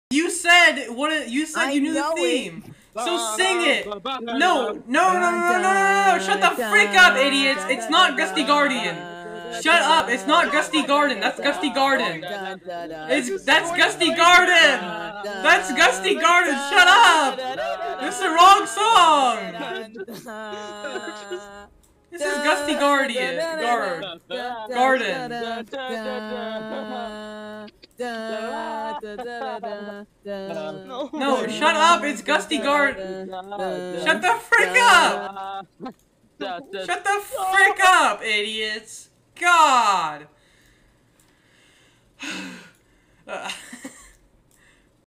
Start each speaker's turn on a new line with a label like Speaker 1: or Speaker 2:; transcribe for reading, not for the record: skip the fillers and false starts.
Speaker 1: You said what? You said you knew the theme. So sing it. No. Shut the freak up, idiots. It's not Gusty Guardian. Shut up. It's not Gusty Garden. That's Gusty Garden. That's Gusty Garden. That's Gusty Garden. Shut up. This is the wrong song. This is Gusty Guardian. Garden. No, shut up! It's Gusty Garden. Shut the frick up! Shut the frick up, idiots! God.